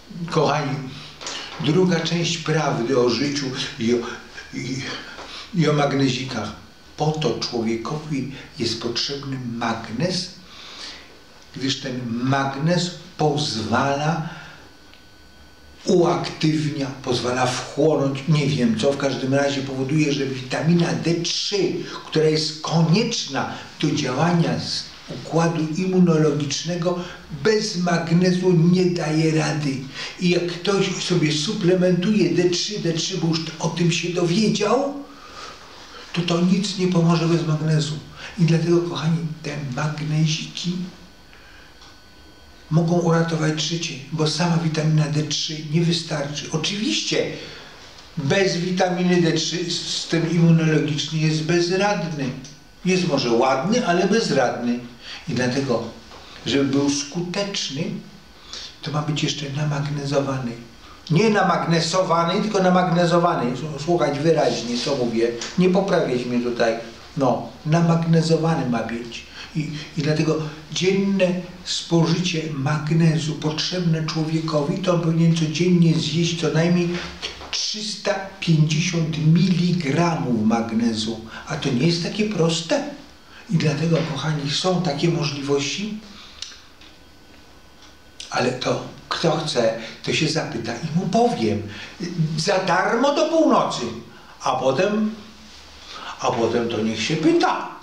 Kochani, druga część prawdy o życiu i o magnezikach. Po to człowiekowi jest potrzebny magnez, gdyż ten magnez uaktywnia, pozwala wchłonąć, nie wiem co, w każdym razie powoduje, że witamina D3, która jest konieczna do działania układu immunologicznego, bez magnezu nie daje rady. I jak ktoś sobie suplementuje D3, bo już o tym się dowiedział, to nic nie pomoże bez magnezu. I dlatego, kochani, te magneziki mogą uratować życie, bo sama witamina D3 nie wystarczy. Oczywiście bez witaminy D3 system immunologiczny jest bezradny. Jest może ładny, ale bezradny. I dlatego, żeby był skuteczny, to ma być jeszcze namagnezowany. Nie namagnesowany, tylko namagnezowany. Słuchać wyraźnie, co mówię. Nie poprawiać mnie tutaj. No, namagnezowany ma być. I dlatego dzienne spożycie magnezu potrzebne człowiekowi, to on powinien codziennie zjeść co najmniej 350 mg magnezu. A to nie jest takie proste. I dlatego, kochani, są takie możliwości, ale to kto chce, to się zapyta i mu powiem. Za darmo do północy, a potem to niech się pyta.